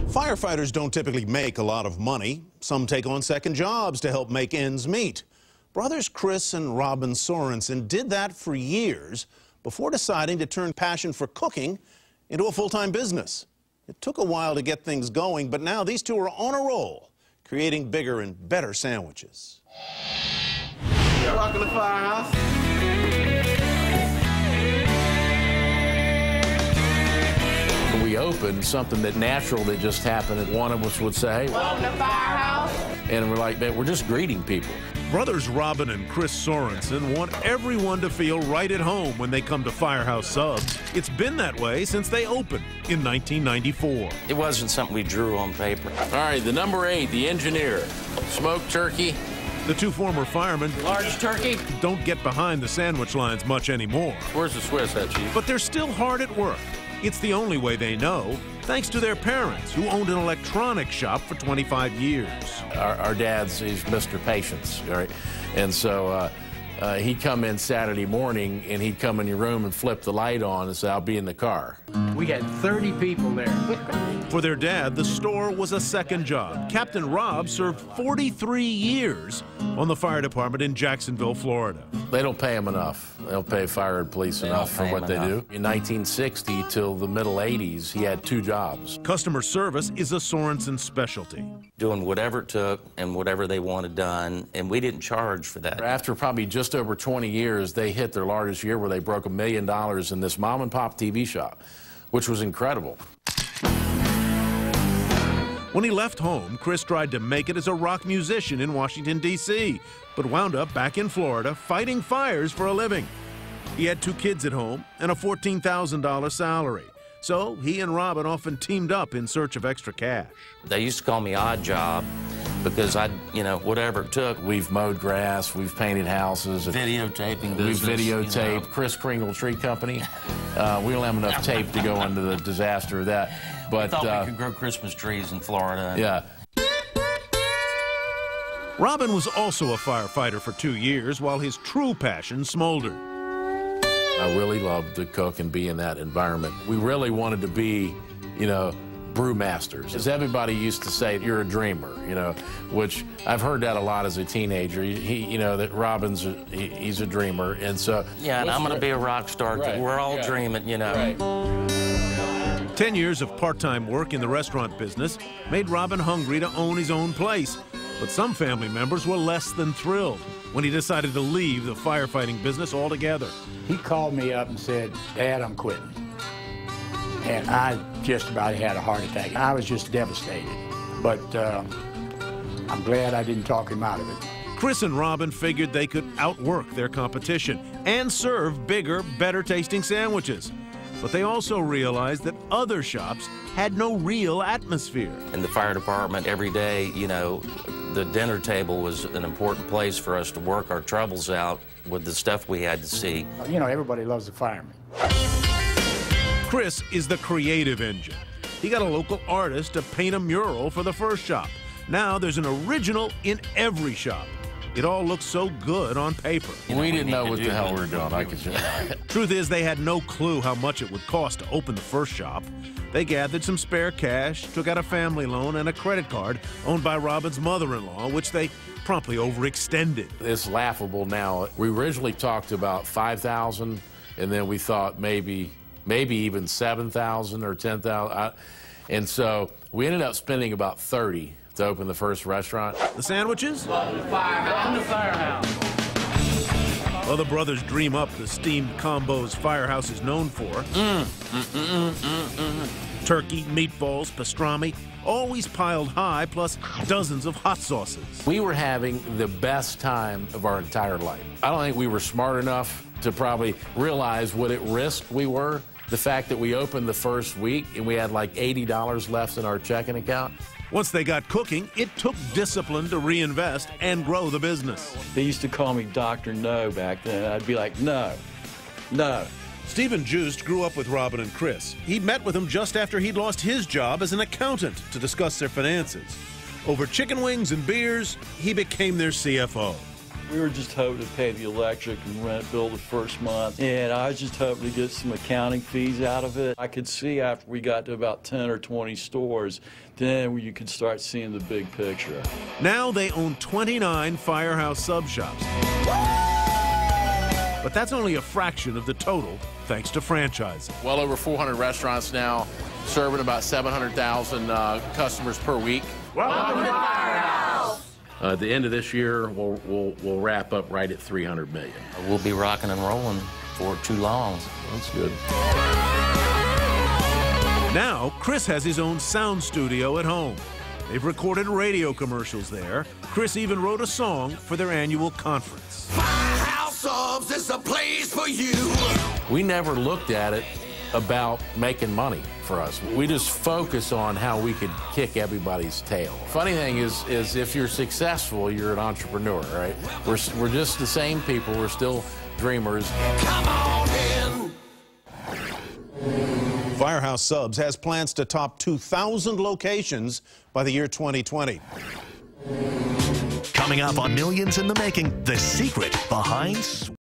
Firefighters don't typically make a lot of money. Some take on second jobs to help make ends meet. Brothers Chris and Robin Sorenson did that for years before deciding to turn passion for cooking into a full-time business. It took a while to get things going, but now these two are on a roll, creating bigger and better sandwiches. Welcome to Firehouse. When we opened, something that natural that just happened, and one of us would say, "Hey, Welcome to Firehouse." And we're like, man, we're just greeting people. Brothers Robin and Chris Sorenson want everyone to feel right at home when they come to Firehouse Subs. It's been that way since they opened in 1994. It wasn't something we drew on paper. All right, the number 8, the engineer. Smoked turkey. The two former firemen Large turkey. don't get behind the sandwich lines much anymore. Where's the Swiss at, Chief? But they're still hard at work. It's the only way they know, thanks to their parents, who owned an electronics shop for 25 years. Our dad's, he's Mr. Patience, all right? And so he'd come in Saturday morning, and he'd come in your room and flip the light on and say, "I'll be in the car." We had 30 people there. For their dad, the store was a second job. Captain Rob served 43 years on the fire department in Jacksonville, Florida. They don't pay them enough. They don't pay fire and police enough for what they do. In 1960 till the middle 80s, he had 2 jobs. Customer service is a Sorenson specialty. Doing whatever it took and whatever they wanted done, and we didn't charge for that. After probably just over 20 years, they hit their largest year where they broke $1 million in this mom-and-pop TV shop, which was incredible. When he left home, Chris tried to make it as a rock musician in Washington, D.C., but wound up back in Florida fighting fires for a living. He had 2 kids at home and a $14,000 salary. So he and Robin often teamed up in search of extra cash. They used to call me Odd Job because whatever it took. We've mowed grass, we've painted houses. Videotaping We've business, videotaped Kris Kringle Tree Company. We don't have enough tape to go into the disaster of that. But I thought we could grow Christmas trees in Florida. Yeah. Robin was also a firefighter for 2 years while his true passion smoldered. I really loved to cook and be in that environment. We really wanted to be, brewmasters. As everybody used to say, you're a dreamer, which I've heard that a lot as a teenager. That Robin's he's a dreamer, and so yeah, and I'm going to be a rock star. Right. We're all dreaming, Right. 10 years of part-time work in the restaurant business made Robin hungry to own his own place. But some family members were less than thrilled when he decided to leave the firefighting business altogether. He called me up and said, "Dad, I'm quitting." And I just about had a heart attack. I was just devastated. But I'm glad I didn't talk him out of it. Chris and Robin figured they could outwork their competition and serve bigger, better-tasting sandwiches. But they also realized that other shops had no real atmosphere. In the fire department, every day, the dinner table was an important place for us to work our troubles out with the stuff we had to see. Everybody loves the fireman. Chris is the creative engine. He got a local artist to paint a mural for the first shop. Now there's an original in every shop. It all looks so good on paper. We didn't know what the hell we were doing, I could just... Truth is, they had no clue how much it would cost to open the first shop. They gathered some spare cash, took out a family loan and a credit card owned by Robin's mother-in-law, which they promptly overextended. It's laughable now. We originally talked about $5,000, and then we thought maybe even $7,000 or $10,000. And so we ended up spending about $30,000 to open the first restaurant. The sandwiches? Welcome to Firehouse. Well, the brothers dream up the steamed combos Firehouse is known for. Turkey, meatballs, pastrami, always piled high, plus dozens of hot sauces. We were having the best time of our entire life. I don't think we were smart enough to probably realize what at risk we were. The fact that we opened the first week and we had like $80 left in our checking account. Once they got cooking, it took discipline to reinvest and grow the business. They used to call me Dr. No back then. I'd be like, no. Stephen Joost grew up with Robin and Chris. He met with them just after he'd lost his job as an accountant to discuss their finances. Over chicken wings and beers, he became their CFO. We were just hoping to pay the electric and rent bill the first month, and I was just hoping to get some accounting fees out of it. I could see after we got to about 10 or 20 stores, then you could start seeing the big picture. Now they own 29 Firehouse Subs shops. But that's only a fraction of the total, thanks to franchising. Well over 400 restaurants now, serving about 700,000 customers per week. Welcome to Firehouse. At the end of this year, we'll wrap up right at 300 million. We'll be rocking and rolling for too long. That's good. Now, Chris has his own sound studio at home. They've recorded radio commercials there. Chris even wrote a song for their annual conference. Firehouse Subs is a place for you. We never looked at it about making money for us. We just focus on how we could kick everybody's tail. Funny thing is if you're successful, you're an entrepreneur, right? We're just the same people. We're still dreamers. Come on in. Firehouse Subs has plans to top 2,000 locations by the year 2020. Coming up on Millions in the Making, the secret behind